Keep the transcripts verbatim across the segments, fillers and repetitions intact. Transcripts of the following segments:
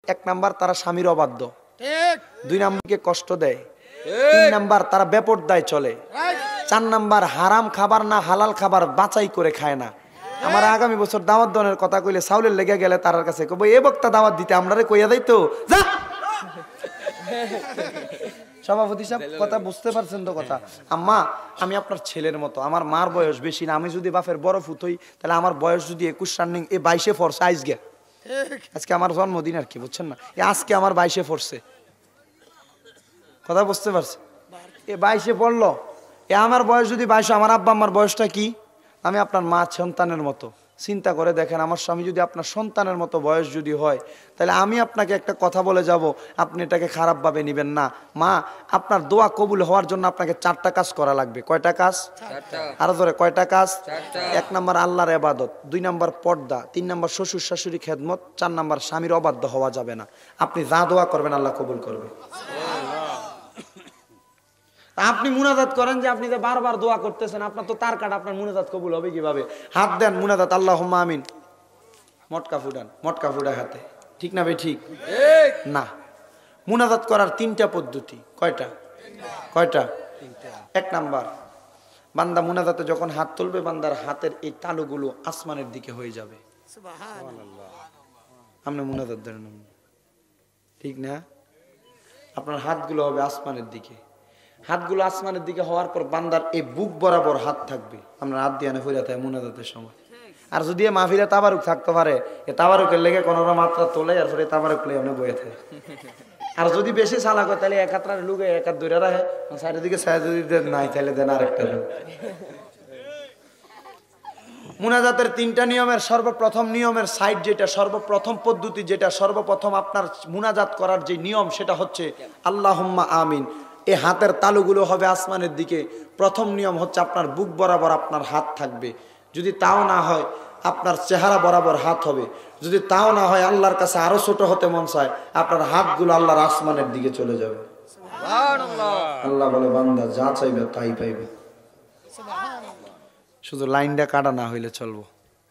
এক নাম্বার তারা স্বামীর অবাধ্য, দুই নাম্বারকে কষ্ট দেয়, তিন নাম্বার তারা বেপরদায় চলে, চার নাম্বার হারাম খাবার না হালাল খাবার বাছাই করে খায় না। আমার আগামী বছর দাওয়াত দনের কথা কইলে চাউলের লেগে গেলে তার কাছে কইবো এ বক্তা দাওয়াত দিতে আমরারে কইয়া দেই তো যা। সভাপতি সাহেব কথা বুঝতে পারছেন তো কথা? আম্মা আমি আপনার ছেলের মতো, আমার মার বয়স বেশি না, আমি যদি বাপের বড় ফুত হই তাহলে আমার বয়স যদি একুশ রানিং এ বাইশে ফোরছে আজকে, আজকে আমার জন্মদিন আর কি, বুঝছেন না? আজকে আমার বাইশে ফোরছে, কথা বুঝতে পারছে? এ বাইশে পড়লো, এ আমার বয়স যদি বাইশে, আমার আব্বা আমার বয়সটা কি? আমি আপনার মা সন্তানের মতো, চিন্তা করে দেখেন আমার স্বামী যদি আপনার সন্তানের মতো বয়স যদি হয় তাহলে আমি আপনাকে একটা কথা বলে যাব, আপনি এটাকে খারাপভাবে নেবেন না। মা আপনার দোয়া কবুল হওয়ার জন্য আপনাকে চারটা কাজ করা লাগবে। কয়টা কাজ? আরো ধরে কয়টা কাজ? এক নম্বর আল্লাহর ইবাদত, দুই নম্বর পর্দা, তিন নম্বর শ্বশুর শাশুড়ি খেদমত, চার নম্বর স্বামীর অবাধ্য হওয়া যাবে না। আপনি যা দোয়া করবেন আল্লাহ কবুল করবে। আপনি মুনাজাত করেন যে আপনি যে বারবার দোয়া করতেছেন, আপনার তো তার কাটা, আপনার মুনাজাত কবুল হবে কিভাবে? হাত দেন মুনাজাত, আল্লাহুম্মা আমিন, মটকা ফুটান, মটকা ফুটা হাতে, ঠিক না ভাই? ঠিক না। মুনাজাত করার তিনটা পদ্ধতি। কয়টা? কয়টা? এক নাম্বার, বান্দা মুনাজাতে যখন হাত তুলবে বান্দার হাতের এই তালুগুলো আসমানের দিকে হয়ে যাবে। সুবহানাল্লাহ। আপনি মুনাজাত দেন, ঠিক না? আপনার হাতগুলো হবে আসমানের দিকে, হাতগুলো আসমানের দিকে হওয়ার পর বান্দার এই বুক বরাবর হাত থাকবে। আমরা হাত দিয়ে আনে ফিরে থাকে মুনাজাতের সময়। আর যদি মাহফিলে তাবারুক থাকতে পারে, এ তাবারুকের লেগে কোনো মাত্রা তোলে আর পরে তাবারুক লেগে আপনি বয়ে থাকে। আর যদি বেশি চালাক হয় তাহলে এক হাতটার লুকে এক হাত ধরে রাখে, সাইডের দিকে সাইড যদি নাই তাহলে দেন আরেকটা লোক। মুনাজাতের তিনটা নিয়মের সর্বপ্রথম নিয়মের সাইড যেটা, সর্বপ্রথম পদ্ধতি যেটা, সর্বপ্রথম আপনার মুনাজাত করার যে নিয়ম সেটা হচ্ছে আল্লাহুম্মা আমিন। এই হাতের তালুগুলো হবে আসমানের দিকে। প্রথম নিয়ম হচ্ছে আপনার বুক বরাবর আপনার হাত থাকবে। যদি তাও না হয় আপনার চেহারা বরাবর হাত হবে। যদি তাও না হয় আল্লাহর কাছে আরো ছোট হতে মন চায়, আপনার হাতগুলো আল্লাহর আসমানের দিকে চলে যাবে। আল্লাহ বলে বান্দা যা চাইবে তাই পাইবে, শুধু লাইনটা কাটা না হইলে চলবো।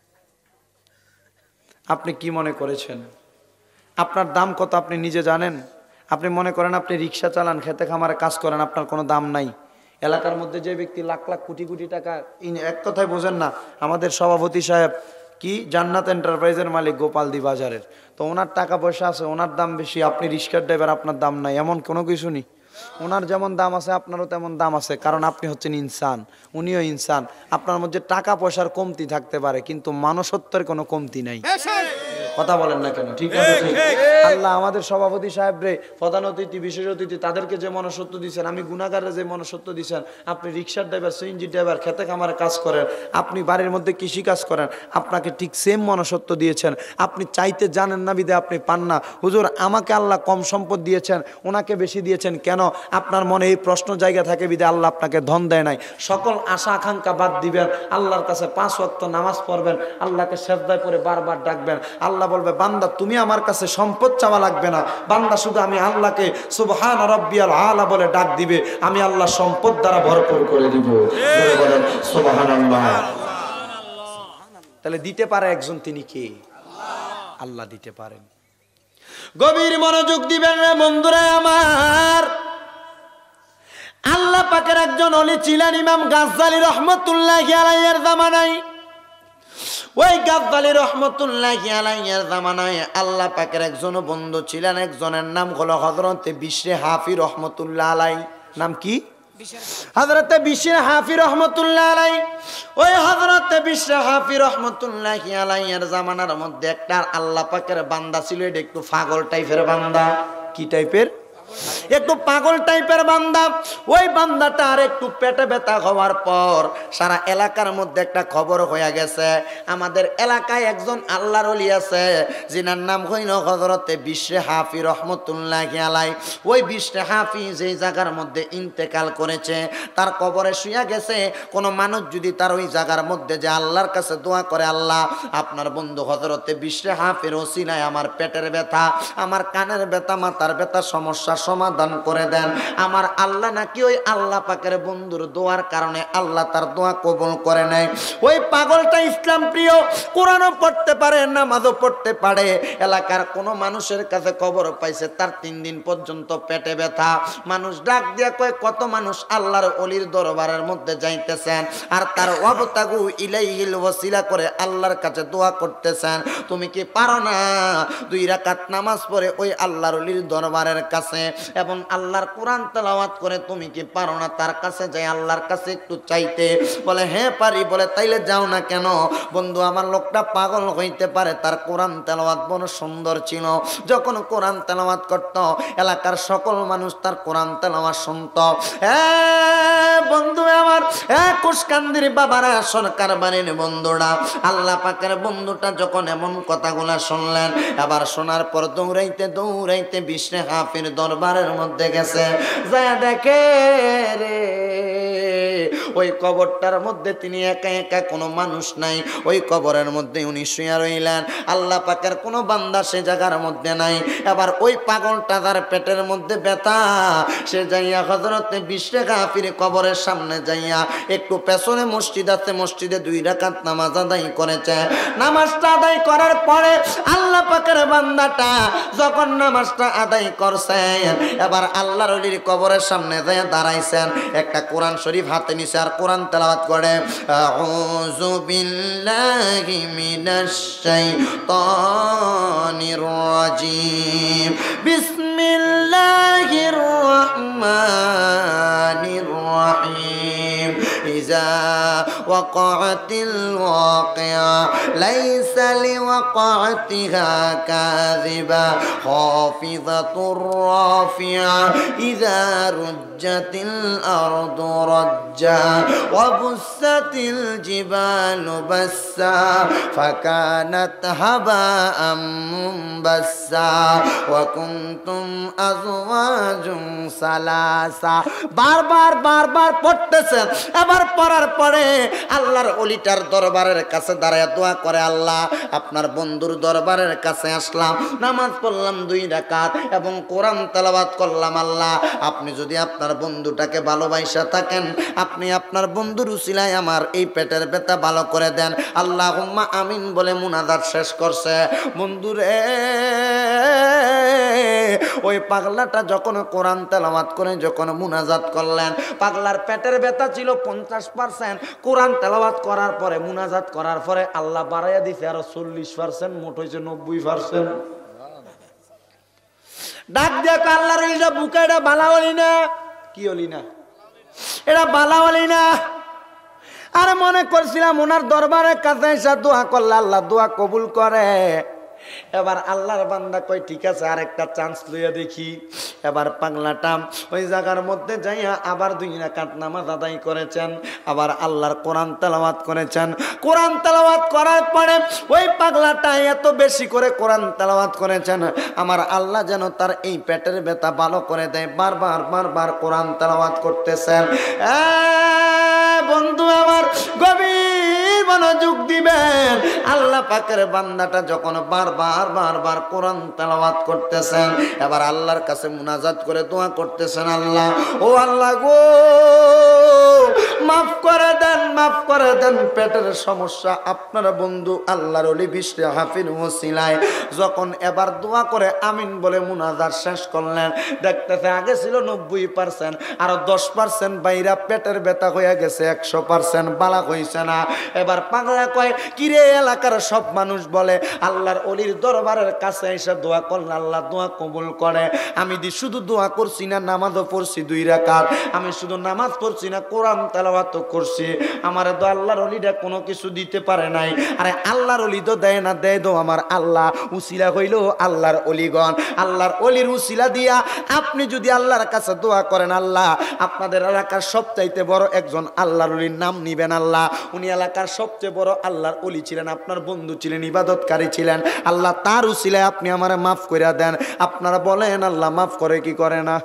আপনি কি মনে করেছেন আপনার দাম কত আপনি নিজে জানেন? আপনি মনে করেন আপনি রিক্সা চালান, খেতে খামারে কাজ করেন, আপনার কোনো দাম নাই। এলাকার মধ্যে যে ব্যক্তি লাখ লাখ কোটি কোটি টাকা, এক কথায় বোঝেন না, আমাদের সভাপতি সাহেব কি জান্নাত এন্টারপ্রাইজের মালিক গোপালদি বাজারের, তো ওনার টাকা পয়সা আছে, ওনার দাম বেশি, আপনি রিক্সার ড্রাইভার আপনার দাম নাই, এমন কোনো কিছু নেই। ওনার যেমন দাম আছে আপনারও তেমন দাম আছে, কারণ আপনি হচ্ছেন ইনসান, উনিও ইনসান। আপনার মধ্যে টাকা পয়সার কমতি থাকতে পারে কিন্তু মানুষত্বের কোনো কমতি নাই। কথা বলেন না কেন? ঠিক আছে। আল্লাহ আমাদের সভাপতি সাহেব রে, প্রধান অতিথি, বিশেষ অতিথি, তাদেরকে যে মনুষ্যত্ব দিয়েছেন, আমি গুনাহগারে যে মনুষ্যত্ব দিয়েছেন, আপনি রিক্সার ড্রাইভার, সিএনজি ড্রাইভার, খেতে খামারে কাজ করেন, আপনি বাড়ির মধ্যে কৃষি কাজ করেন, আপনাকে ঠিক সেম মনুষ্যত্ব দিয়েছেন। আপনি চাইতে জানেন না বিদে আপনি পান না। হুজুর আমাকে আল্লাহ কম সম্পদ দিয়েছেন, ওনাকে বেশি দিয়েছেন কেন? আপনার মনে এই প্রশ্ন জায়গা থাকে বিদে আল্লাহ আপনাকে ধন দেয় নাই। সকল আশা আকাঙ্ক্ষা বাদ দিবেন, আল্লাহর কাছে পাঁচ ওয়াক্ত নামাজ পড়বেন, আল্লাহকে সেজদায় পড়ে বারবার ডাকবেন। আল্লাহ বলবে বান্দা তুমি আমার কাছে সম্পদ চাওয়া লাগবে না, বান্দা শুধু আমি আল্লাহকে সুবহান রাব্বিয়াল আলা বলে ডাক দিবে, আমি আল্লাহ সম্পদ দ্বারা ভরপুর করে দিব। বলেন সুবহানাল্লাহ। তাহলে দিতে পারে একজন, তিনি কে? আল্লাহ দিতে পারেন। গভীর মনোযোগ দিবেন রে বন্ধুরা আমার। আল্লাহ পাকের একজন ওলি ছিলেন ইমাম গাজ্জালী রহমাতুল্লাহি আলাইহির জামানায়। ওই গাজ্জালী রহমাতুল্লাহি আলাইহির জামানায় আল্লাহ পাকের একজন বন্ধু ছিলেন, একজনের নাম হলো হযরত বিশরে হাফি রহমাতুল্লাহ আলাইহি। নাম কি? হযরত বিশরে হাফি রহমাতুল্লাহ আলাইহি। ওই হযরত বিশরে হাফি রহমাতুল্লাহি আলাইহির জামানার মধ্যে একটা আল্লাহ পাকের বান্দা ছিল, এটা একটু পাগল টাইপের বান্দা। কি টাইপের? একটু পাগল টাইপের বান্দা। ওই বান্দাটা আর একটু পেটে ব্যথা হওয়ার পর সারা এলাকার মধ্যে একটা খবর হয়ে গেছে, আমাদের এলাকায় একজন আল্লাহর ওলি আছে যিনার নাম হইল হযরতে বিশরে হাফি রহমাতুল্লাহি আলাইহি। ওই বিশরে হাফি যেই জায়গার মধ্যে ইন্তেকাল করেছে, তার কবরে শুয়ে গেছে। কোনো মানুষ যদি তার ওই জায়গার মধ্যে যে আল্লাহর কাছে দোয়া করে, আল্লাহ আপনার বন্ধু হযরতে বিশরে হাফির ওসিলায় আমার পেটের ব্যথা, আমার কানের ব্যথা, মাথার ব্যথা, সমস্যা সমাধান করে দেন। আমার আল্লাহ নাকি ওই আল্লাহ পাকের বন্ধুর দোয়ার কারণে আল্লাহ তার দোয়া কবুল করে নেয়। ওই পাগলটা ইসলাম প্রিয়, কোরআনও পড়তে পারে, নামাজও পড়তে পারে। এলাকার কোনো মানুষের কাছে খবর পাইছে তার তিন দিন পর্যন্ত পেটে ব্যথা। মানুষ ডাক দিয়া কয়, কত মানুষ আল্লাহর ওলির দরবারের মধ্যে যাইতেছেন আর তার ওয়াবতাগু ইলাইহিল ওয়াসিলা করে আল্লাহর কাছে দোয়া করতেছেন। তুমি কি পারো না দুই রাকাত নামাজ পড়ে ওই আল্লাহর ওলির দরবারের কাছে এবং আল্লাহর কোরআন তেলাওয়াত করে তুমি কি পারো না তার কাছে যাই আল্লাহর কাছে একটু চাইতে? বলে হ্যাঁ পারি। বলে তাইলে যাও না কেন? বন্ধু আমার লোকটা পাগল হইতে পারে, তার কোরআন তেলাওয়াত বড় সুন্দর ছিল। যখন কোরআন তেলাওয়াত করত এলাকার সকল মানুষ তার কোরআন তেলাওয়াত শুনত। হ্যাঁ বন্ধু আমার, হ্যাঁ কুশকান্দির বাবারা, সরকার বাড়ির বন্ধুরা, আল্লাহ পাকের বন্ধুটা যখন এমন কথাগুলা শুনলেন, আবার শোনার পর দৌড়াইতে দৌড়াইতে বিষ্ণু হাফির দরবারের মধ্যে গেছে। যা দেখে রে ওই কবরটার মধ্যে তিনি একা একা, কোনো মানুষ নাই। ওই কবরের মধ্যে উনি শুয়ে রইলেন। আল্লাহ পাকের কোনো বান্দা সে জায়গার মধ্যে নাই। এবার ওই পাগলটা তার পেটের মধ্যে ব্যথা, সে যাইয়া হযরতে বিষ্ণু হাফির কবরের সামনে যাইয়া একটু পেছনে মসজিদ আছে, মসজিদে দুই রাকাত নামাজ আদায় করেছে। নামাজটা আদায় করার পরে আল্লাহ পাকের বান্দাটা যখন নামাজটা আদায় করছেন, এবার আল্লাহর ওলির কবরের সামনে যাইয়া দাঁড়াইছেন, একটা কোরআন শরীফ হাতে নিছে আর কোরআন তেলাওয়াত করে, আউযু বিল্লাহি মিনাশ শাইতানির রাজিম, বিসমিল্লাহির রহমানির রহিম, ইযা ওয়াকাতিল ওয়াকিয়া লাইসা লিওয়াকাতিহা কাযিবা খাফিযাতুর রাফিয়া, ইযা রুজ্জাতিল আরদু রাজ্জা ওয়া বুসাতিল জিবালু বাসসা ফাকানাত হাবাআম মুনবাসসা ওয়া কুনতুম আজওয়াজুন সালাসা। বারবার বারবার পড়তেছেন। এবার পড়ার পরে আল্লাহর ওলিটার দরবারের কাছে দাঁড়ায় দোয়া করে, আল্লাহ আপনার বন্ধুর দরবারের কাছে আসলাম, নামাজ পড়লাম দুই রাকাত এবং কোরআন তেলাওয়াত করলাম। আল্লাহ আপনি যদি আপনার বন্ধুটাকে ভালোবাসা থাকেন, আপনি আপনার বন্ধুর উসিলায় আমার এই পেটের ব্যথা ভালো করে দেন। আল্লাহুম্মা আমিন বলে মুনাজাত শেষ করছে। বন্ধুরে ওই পাগলাটা যখন কোরআন তেলাওয়াত করে যখন মুনাজাত করলেন, পাগলার পেটের ব্যথা ছিল পঞ্চাশ পার্সেন্ট। কোরআন তেলাওয়াত করার পরে মুনাজাত করার পরে আল্লাহ বাড়াইয়া দিছে আরো চল্লিশ পার্সেন্ট, মোট হয়েছে নব্বই পার্সেন্ট। ডাক দিয়া আল্লাহর এটা বুকে এটা বালা হলি না, কি হলি না, এটা বালা হলি না। আরে মনে করছিলাম ওনার দরবারের কাছে এসে দোয়া করলে আল্লাহ দোয়া কবুল করে। এবার আল্লাহর বান্দা কই ঠিক আছে আরেকটা চান্স লইয়া দেখি। এবার পাগলাটা ওই জায়গার মধ্যে যাইয়া আবার দুই রাকাত নামাজ আদায় করেছেন, আবার আল্লাহর কোরআন তেলাওয়াত করেছেন। কোরআন তেলাওয়াত করার পরে ওই পাগলাটা এত বেশি করে কোরআন তেলাওয়াত করেছেন, আমার আল্লাহ যেন তার এই পেটের ব্যথা ভালো করে দেয়। বারবার বারবার কোরআন তেলাওয়াত করতেছেন। বন্ধু আমার গভীর মনোযোগ দিবেন। আল্লাহ পাকের বান্দাটা যখন বারবার বারবার কোরআন তেলাওয়াত করতেছেন, এবার আল্লাহর কাছে মুনাজাত করে দোয়া করতেছেন, আল্লাহ ও আল্লাহ গো মাফ করে দেন, মাফ করে দেন, পেটের সমস্যা আপনার বন্ধু আল্লাহর ওলি বিষ্ণু হাফির ওসিলায় যখন এবার দোয়া করে আমিন বলে মুনাজাত শেষ করলেন, দেখতেছে আগে ছিল নব্বই পার্সেন্ট, আরো দশ পার্সেন্ট বাইরা পেটের ব্যথা হয়ে গেছে, একশো পার্সেন্ট বালা হয়েছে না। এবার পাগলা কয় কিরে এলাকার সব মানুষ বলে আল্লাহর ওলির দরবারের কাছে এসে দোয়া করলে আল্লাহ দোয়া কবুল করে। আমি দি শুধু দোয়া করছি না, নামাজও পড়ছি দুই রাকাত, আমি শুধু নামাজ পড়ছি না, কোরআন তেলাওয়াত করছি। আমার তো আল্লাহর ওলিটা কোনো কিছু দিতে পারে নাই। আরে আল্লাহর ওলি তো দেয় না, দেয় তো আমার আল্লাহ। উসিলা হইল আল্লাহর ওলিগণ, আল্লাহর ওলির উসিলা দিয়া আপনি যদি আল্লাহর কাছে দোয়া করেন, আল্লাহ আপনাদের এলাকার সবচাইতে বড় একজন আল্লাহর ওলির নাম নিবেন। আল্লাহ উনি এলাকার সবচেয়ে বড় আল্লাহর ওলি ছিলেন, আপনার বন্ধু ছিলেন, ইবাদতকারী ছিলেন। আল্লাহ তার উসিলায় আপনি আমারে মাফ করে দেন। আপনারা বলেন আল্লাহ মাফ করে কি করে না?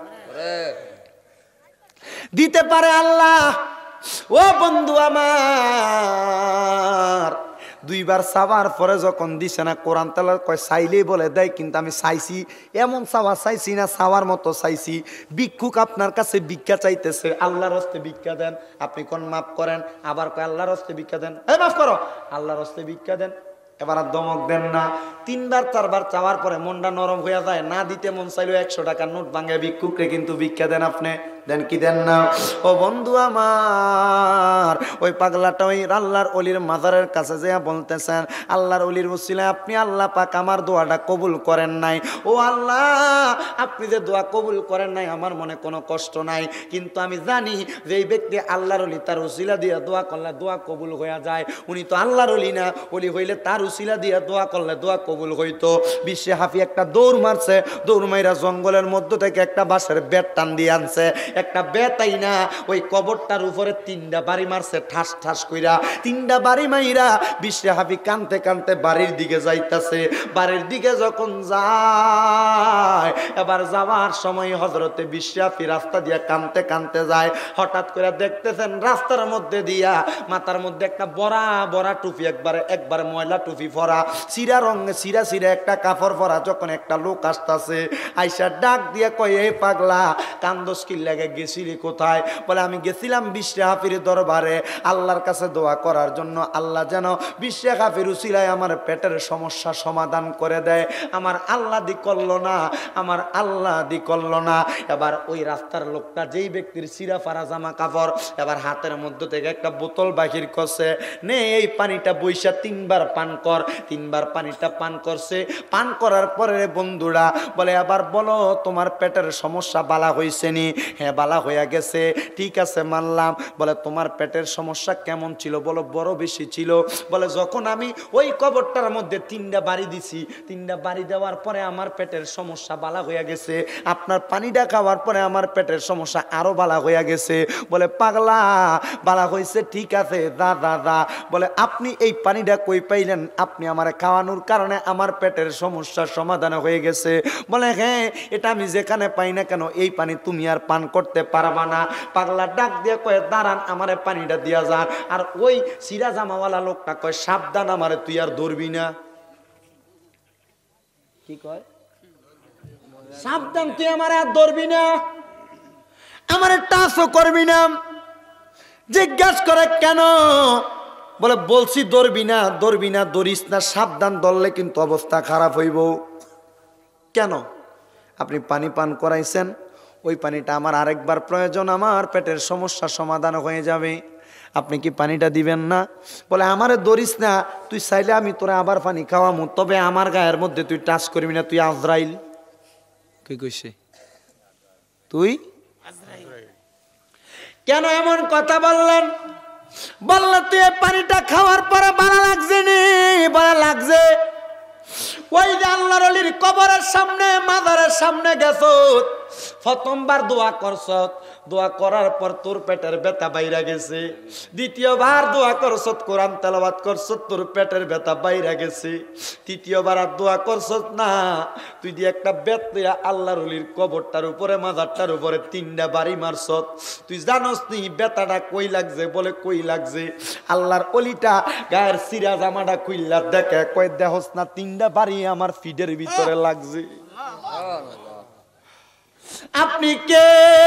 দিতে পারে আল্লাহ। ও বন্ধু আমার দুইবার চাওয়ার পরে যখন দিছে না, কোরআন তেলাওয়াত কয় চাইলেই বলে দেয়, কিন্তু আমি চাইছি এমন চাওয়া চাইছি না, চাওয়ার মতো চাইছি। ভিক্ষুক আপনার কাছে ভিক্ষা চাইতেছে, আল্লাহর হস্তে ভিক্ষা দেন, আপনি কোন মাফ করেন, আবার কয় আল্লাহর হস্তে ভিক্ষা দেন, এই মাফ করো, আল্লাহর হস্তে ভিক্ষা দেন, এবার আর দমক দেন না। তিনবার চারবার চাওয়ার পরে মনটা নরম হয়ে যায়, না দিতে মন চাইলেও একশো টাকার নোট ভাঙে ভিক্ষুককে কিন্তু ভিক্ষা দেন আপনি, দেন কি দেন না? ও বন্ধু আমার, ওই পাগলাটা ওই আল্লাহর অলির মাজারের কাছে যে বলতেছেন, আল্লাহর অলির উসিলায় আপনি আল্লাহ পাক আমার দোয়াটা কবুল করেন নাই। ও আল্লাহ, আপনি যে দোয়া কবুল করেন নাই আমার মনে কোনো কষ্ট নাই, কিন্তু আমি জানি যে এই ব্যক্তি আল্লাহর অলি, তার উসিলা দিয়ে দোয়া করলে দোয়া কবুল হয়ে যায়। উনি তো আল্লাহর অলি না, অলি হইলে তার উসিলা দিয়ে দোয়া করলে দোয়া কবুল হইতো। বিশ্বে হাফি একটা দৌড় মারছে, দৌড় মাইরা জঙ্গলের মধ্য থেকে একটা বাঁশের বেত টান দিয়ে আনছে, একটা বেতাই না ওই কবরটার উপরে তিনটা বাড়ি মারছে, ঠাস ঠাস কইরা তিনটা বাড়ি মাইরা বিশ্বে হাফি কানতে কানতে বাড়ির দিকে যাইতাছে। বাড়ির দিকে যখন যায়, এবার যাওয়ার সময় হযরতে বিশ্বে হাফি রাস্তা দিয়া কানতে কানতে যায়। হঠাৎ করে দেখতেছেন রাস্তার মধ্যে দিয়া মাথার মধ্যে একটা বড়া বড়া টুপি, একবারে একবারে ময়লা টুপি পরা, চিরা রঙে চিরা চিরা একটা কাপড় পরা, যখন একটা লোক আসতেছে, আইসা ডাক দিয়া কয়, এই পাগলা কান্দস কি লাগে, গেছিলি কোথায়? বলে আমি গেছিলাম বিশ্বে হাফির দরবারে আল্লাহর কাছে দোয়া করার জন্য, আল্লাহ যেন বিশ্বে হাফির উসিলায় আমার পেটের সমস্যা সমাধান করে দেয়। আমার আল্লাহ দি করলো না, আমার আল্লাহ দি করলো না। এবার ওই রাস্তার লোকটা, যেই ব্যক্তির চিরা ফারা জামা কাপড়, এবার হাতের মধ্যে থেকে একটা বোতল বাহির করছে, নে এই পানিটা বইসা তিনবার পান কর। তিনবার পানিটা পান করছে, পান করার পরে বন্ধুরা বলে, আবার বলো তোমার পেটের সমস্যা বালা হয়েছে নি? হ্যাঁ বালা হইয়া গেছে। ঠিক আছে মানলাম। বলে তোমার পেটের সমস্যা কেমন ছিল? বলো বড় বেশি ছিল। বলে যখন আমি ওই কবরটার মধ্যে তিনটা বাড়ি দিছি, তিনটা বাড়ি দেওয়ার পরে আমার পেটের সমস্যা বালা হইয়া গেছে, আপনার পানিটা খাওয়ার পরে আমার পেটের সমস্যা আরো বালা হইয়া গেছে। বলে পাগলা, বালা হয়েছে ঠিক আছে, দা দা দা। বলে আপনি এই পানিটা কই পাইলেন? আপনি আমার খাওয়ানোর কারণে আমার পেটের সমস্যার সমাধান হয়ে গেছে। বলে হ্যাঁ, এটা আমি যেখানে পাই না কেন এই পানি তুমি আর পান করতে পারবা না। পাগলা ডাক দিয়ে কয়ে, দাঁড়ান আমারে পানিটা দিয়া যান। আর ওই সিরা জামাওয়ালা লোকটা কয়, সাবধান আমারে তুই আর ধরবি না। কি কয়? সাবধান তুই আমারে আর ধরবি না, আমারে টাচও করবি না। জিজ্ঞাসা করে কেন? বলে বলছি ধরবি না, ধরবি না, ধরিস না, সাবধান, ধরলে কিন্তু অবস্থা খারাপ হইব। কেন? আপনি পানি পান করাইছেন, ওই পানিটা আমার আরেকবার প্রয়োজন, আমার পেটের সমস্যা সমাধান হয়ে যাবে, আপনি কি পানিটা দিবেন না? বলে আমারে ধরিস না, তুই চাইলে আমি তোরা আবার পানি খাওয়ামু, তবে আমার গায়ের মধ্যে তুই টাচ করবি না, তুই আজরাইল। কি কইছে? তুই কেন এমন কথা বললেন? বলল তুই পানিটা খাওয়ার পরে ভালো লাগছে নি? ভালো লাগছে। ওই যে আল্লাহর ওলির কবরের সামনে, মাজারের সামনে গেছো, প্রথমবার দোয়া করছ, দোয়া করার পর তোর পেটের ব্যথা বাইরা গেছে। দ্বিতীয়বার দোয়া করছ, কোরআন তেলাওয়াত করছ, তোর পেটের ব্যথা বাইরা গেছে। তৃতীয়বার আর দোয়া করছ না, তুই দিয়ে একটা বেত লইয়া আল্লাহর ওলির কবরটার উপরে, মাজারটার উপরে তিনটা বাড়ি মারছ। তুই জানোস নি ব্যথাটা কই লাগছে? বলে কই লাগছে? আল্লাহর ওলিটা গায়ের সিরা জামাটা খুইলা দেখে, কই দেহস না তিনটা বাড়ি আমার ফিডের ভিতরে লাগছে। আপনি কে?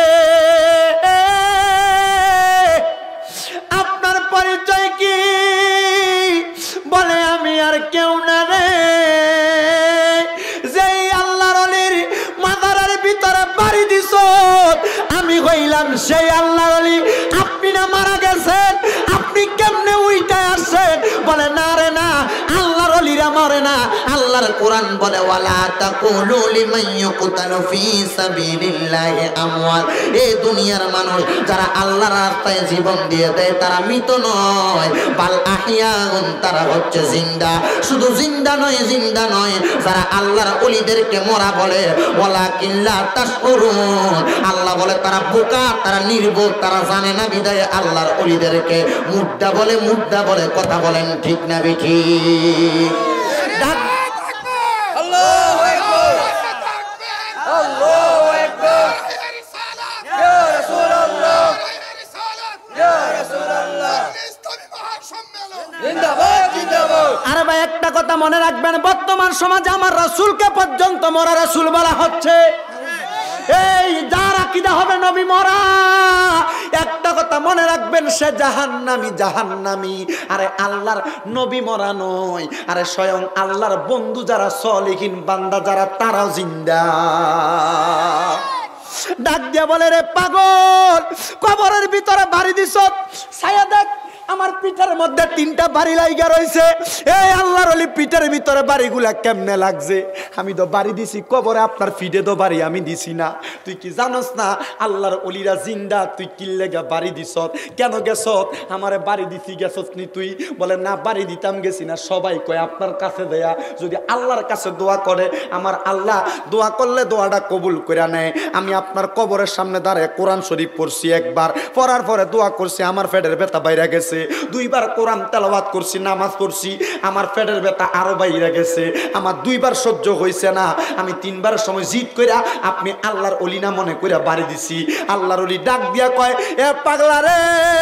আপনার পরিচয় কি? বলে আমি আর কেউ না রে, যেই আল্লাহর ওলির মাজারের ভিতরে বাড়ি দিছ, আমি হইলাম সেই আল্লাহর ওলি। আপনি না মারা গেছেন, আপনি কেমনে উইটা আসছেন? বলে না রে না, আল্লাহর ওলিরা মরে না। আল্লাহর কোরআন বলে, ওয়ালা তাকুলু লিমান ইউকতালু ফি সাবিলিল্লাহি আমওয়াত। এই দুনিয়ার মানুষ যারা আল্লাহর রাস্তায় জীবন দিয়ে দেয় তারা মৃত নয়, বাল আহিয়াউন, তারা হচ্ছে জিন্দা। শুধু জিন্দা নয়, জিন্দা নয়, যারা আল্লাহর ওলিদেরকে মরা বলে, ওয়ালাকিন লা তাশউরুন। আল্লাহ বলে তারা বোকা, তারা নির্বোধ, তারা জানে না বিদায় আল্লাহর ওলিদেরকে মুর্দা বলে, মুর্দা বলে। কথা বলেন ঠিক না বেঠি? আল্লাহু আকবার, আল্লাহু আকবার, ইয়া রাসূলুল্লাহ, ইয়া রাসূলুল্লাহ। ইসলামী মহাসম্মেলন জিন্দাবাদ, জিন্দাবাদ। মনে রাখবেন, বর্তমান সমাজে আমার রাসূলকে পর্যন্ত মরা রাসূল বলা হচ্ছে। এই যার আকীদা হবে নবী মরা, একটা কথা মনে রাখবেন, সে জাহান্নামী জাহান্নামী। আরে আল্লাহর নবী মরা নয়, আরে স্বয়ং আল্লাহর বন্ধু যারা সলিহিন বান্দা যারা, তারাও জিন্দা। ডাক দিয়া বলে, রে পাগল, কবরের ভিতরে বাড়ি দিছ, ছায়া দেখ আমার পিঠের মধ্যে তিনটা বাড়ি লাইগা রইছে। এই আল্লাহর ওলি পিঠের ভিতরে বাড়িগুলা কেমনে লাগছে? আমি তো বাড়ি দিছি কবরে, আপনার ফিডে তো বাড়ি আমি দিছি না। তুই কি জানোস না আল্লাহর ওলিরা জিন্দা? তুই কি লেগা বাড়ি দিছ? কেন গেছ? আমারে বাড়ি দিছি গেছস নি তুই? বলে না, বাড়ি দিতাম গেছি না। সবাই কয় আপনার কাছে দেয়া যদি আল্লাহর কাছে দোয়া করে, আমার আল্লাহ দোয়া করলে দোয়াটা কবুল করে নেয়। আমি আপনার কবরের সামনে দাঁড়িয়ে কোরআন শরীফ পড়ছি, একবার পড়ার পরে দোয়া করছি, আমার পেটের ব্যথা বাইরে গেছে। দুইবার কোরআন তেলাওয়াত করছি, নামাজ পড়ছি, আমার পেটের ব্যথা আরো বাইরে গেছে। আমার দুইবার সহ্য হইছে না, আমি তিনবার সময় জিদ কইরা আপনি আল্লাহর ওলি না মনে কইরা বাড়ি দিছি। আল্লাহর ওলি ডাক দিয়া কয়, এ পাগলা রে,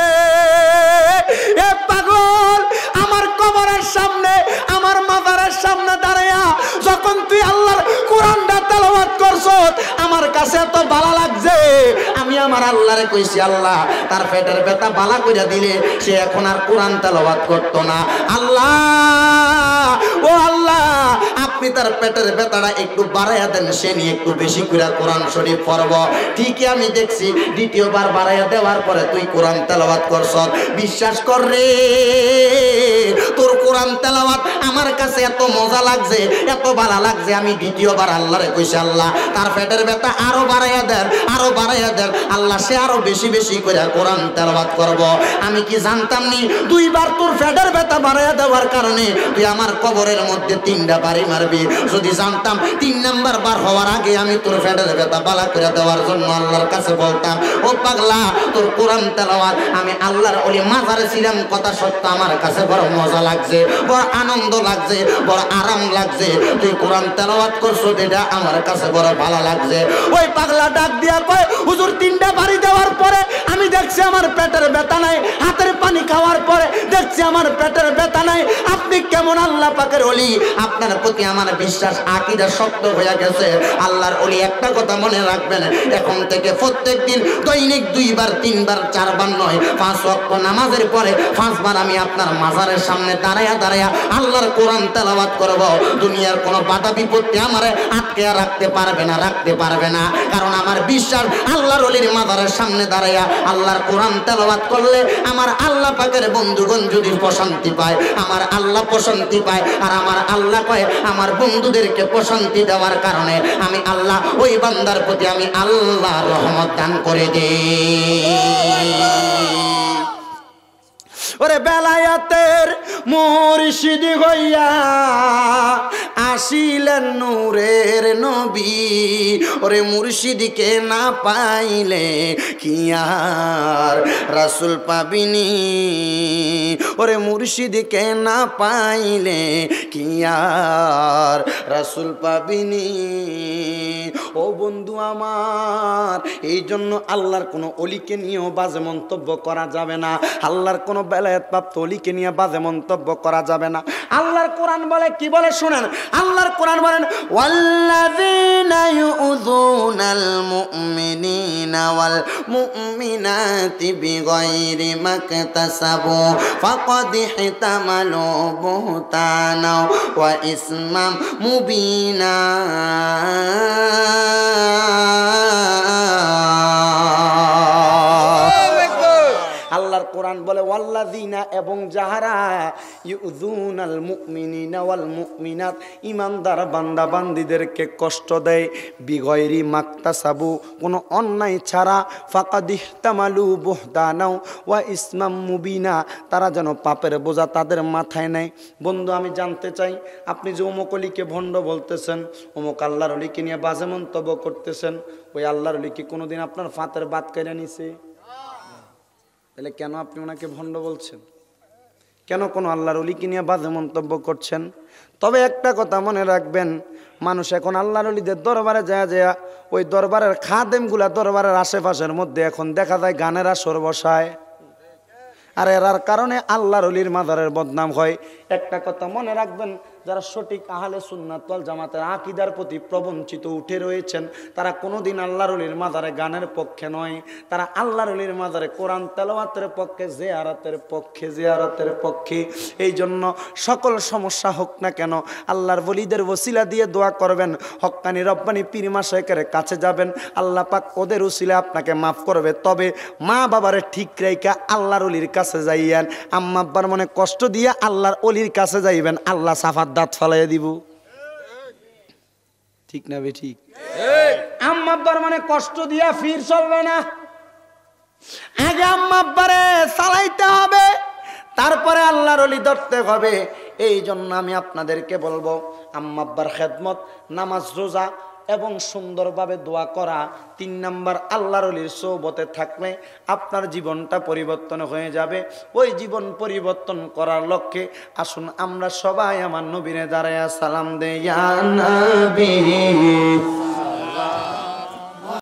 এ পাগল, আমার কবরের সামনে আমার মাজারের সামনে দাঁড়ায়া যখন তুই আল্লাহর কোরআনটা তেলাওয়াত করছস, আমার কাছে এত ভালো লাগছে। আমি আমার আল্লাহরে কইছি, আল্লাহ তার পেটের ব্যথা ভালো কইরা দিলে সে এখন আর কোরআন তেলাওয়াত করতো না। আল্লাহ, ও আল্লাহ, আপনি তার পেটের ব্যথাটা একটু বাড়াইয়া দেন, সে নিয়ে একটু বেশি করে কোরআন শরীফ পড়ব। ঠিকই আমি দেখছি দ্বিতীয়বার বাড়াইয়া দেওয়ার পরে তুই কোরআন তেলাওয়াত করছস। বিশ্বাস কর রে, তোর কোরআন তেলাওয়াত আমার কাছে এত মজা লাগছে, এত ভালো লাগছে, আমি দ্বিতীয়বার আল্লাহরে কইছি, আল্লাহ তার পেটের ব্যথা আরো বাড়াইয়া দেন, আরো বাড়াইয়া দেন। আল্লাহ সে আরো বেশি বেশি করে কোরআন তেলাওয়াত করব। আমি কি জানতাম নি দুইবার তোর পেটের ব্যথা বাড়াইয়া দেওয়ার কারণে তুই আমার কবরের মধ্যে তিনটা বাড়ি মারবি? যদি জানতাম তিন নাম্বার বার হওয়ার আগে আমি তোর পেটের ব্যথা বালা করে দেওয়ার জন্য আল্লাহর কাছে বলতাম, ও পাগলা, তোর কোরআন তেলাওয়াত আমি আল্লাহর ওলি মাজারে ছিলাম, কথা সত্য আমার কাছে বড় মজা লাগছে, বড় আনন্দ লাগছে, বড় আরাম লাগছে। তুই কোরআন তেলাওয়াত করছো, এটা আমার কাছে বড় ভালো লাগছে। ওই পাগলা ডাক দিয়া কয়, হুজুর তিনটা বাড়ি দেওয়ার পরে আমি দেখছি আমার পেটের ব্যথা নাই, হাতের পানি খাওয়ার পরে দেখছি আমার পেটের ব্যথা নাই। আপনি কেমন আল্লাহ পাকের ওলি? আপনার প্রতি আমার বিশ্বাস আকীদা শক্ত হয়ে গেছে। আল্লাহর ওলি একটা কথা মনে রাখবেন, এখন থেকে প্রত্যেক দিন দৈনিক দুইবার তিনবার চারবার নয়, পাঁচ ওয়াক্ত নামাজের পরে পাঁচবার আমি আপনার মাজারের সামনে দাঁড়ায়া দাঁড়ায়া আল্লাহর কোরআন তেলাওয়াত করব। দুনিয়ার কোনো বাধা বিপত্তি আমারে আটকে রাখতে পারবে না, রাখতে পারবে না। কারণ আমার বিশ্বাস আল্লাহর ওলির মাজারের সামনে দাঁড়ায়া আল্লাহর কোরআন তেলাওয়াত করলে আমার আল্লাহ পাকের বন্ধুগণ যদি প্রশান্তি পায়, আমার আল্লাহ প্রশান্তি পায়। আর আমার আল্লাহ কয় আমার বন্ধুদেরকে প্রশান্তি দেওয়ার কারণে আমি আল্লাহ ওই বান্দার প্রতি আমি আল্লাহ রহমত দান করে দেই। ওরে বেলায়াতের মুর্শিদ হইয়া আসিলেন নূরের নবী, ওরে মুর্শিদকে না পাইলে কি আর রাসূল পাবিনি? ওরে মুর্শিদকে না পাইলে কি আর রাসূল পাবিনি? ও বন্ধু আমার, এই জন্য আল্লাহর কোনো অলিকে নিয়েও বাজে মন্তব্য করা যাবে না। আল্লাহর কোনো বেলায়েত প্রাপ্ত অলিকে নিয়ে বাজে মন্তব্য করা যাবে না। আল্লাহর কোরআন বলে, কি বলে শুনেন, আল্লাহর কোরআন বলেন, ওয়াল্লাযীনা ইউযুনাল মুমিনিনা ওয়াল মুমিনাতি বিগাইরি মাকতাসাবু ফাকাদ ইহতামালু বুহতানা ওয়া ইসমান মুবিনা। আল্লাহর কোরআন বলে, ওয়াল্লাযীনা, এবং যাহারা, ইউযুনাল মুমিনিনা ওয়াল মুমিনাত, ঈমানদার বান্দা বান্দীদেরকে কষ্ট দেয়, বিগয়রি মাকতাসাবু, কোনো অন্যায় ছাড়া, ফাকাদ ইহতামালু বুহতানা ওয়া ইসমাম মুবিনা, তারা যেন পাপের বোঝা তাদের মাথায় নেয়। বন্ধু, আমি জানতে চাই, আপনি যে অমুক অলিকে ভণ্ড বলতেছেন, অমুক আল্লাহর অলিকে নিয়ে বাজে মন্তব্য করতেছেন, ওই আল্লাহর অলি কি কোনোদিন আপনার ফাতের বাত কেড়ে নিছে? তাহলে কেন আপনি ওনাকে ভণ্ড বলছেন? কেন কোনো আল্লাহর ওলিকে নিয়ে বাজে মন্তব্য করছেন? তবে একটা কথা মনে রাখবেন, মানুষ এখন আল্লাহর ওলিদের দরবারে যায় যায় ওই দরবারের খাদেমগুলা দরবারের আশেপাশের মধ্যে এখন দেখা যায় গানের আসর বসায়, আর এরার কারণে আল্লাহর ওলির মাজারের বদনাম হয়। একটা কথা মনে রাখবেন, যারা সঠিক আহলে সুন্নাত ওয়াল জামাতের আকীদার প্রতি প্রবঞ্চিত উঠে রয়েছেন, তারা কোনোদিন আল্লাহর ওলির মাজারে গানের পক্ষে নয়, তারা আল্লাহর ওলির মাজারে কোরআন তেলাওয়াতের পক্ষে, জিয়ারতের পক্ষে জিয়ারতের পক্ষে। এই জন্য সকল সমস্যা হোক না কেন আল্লাহর ওলিদের ওসিলা দিয়ে দোয়া করবেন, হক্কানি রব্বানি পীর মাশায়েখের কাছে যাবেন, আল্লাহ পাক ওদের ওসিলা আপনাকে মাফ করবে। তবে মা বাবারে ঠিক রেখা আল্লাহর ওলির কাছে যাইয়েন, আম্মা আব্বার মনে কষ্ট দিয়ে আল্লাহর ওলির কাছে যাইবেন, আল্লাহ সাফার দাঁত ফালাইয়া দিব। ঠিক না বে ঠিক? আম্মা আব্বার মনে কষ্ট দিয়া ফির চলবে না, আগে আম্মা আব্বারে চালাইতে হবে, তারপরে আল্লাহর ওলি ধরতে হবে। এই জন্য আমি আপনাদেরকে বলবো, আম্মা আব্বার খেদমত, নামাজ রোজা এবং সুন্দরভাবে দোয়া করা, তিন নাম্বার আল্লাহর ওলির সোহবতে থাকলে আপনার জীবনটা পরিবর্তন হয়ে যাবে। ওই জীবন পরিবর্তন করার লক্ষ্যে আসুন আমরা সবাই আমার নবীরে দাঁড়ায়া সালাম দেই, ইয়া নবী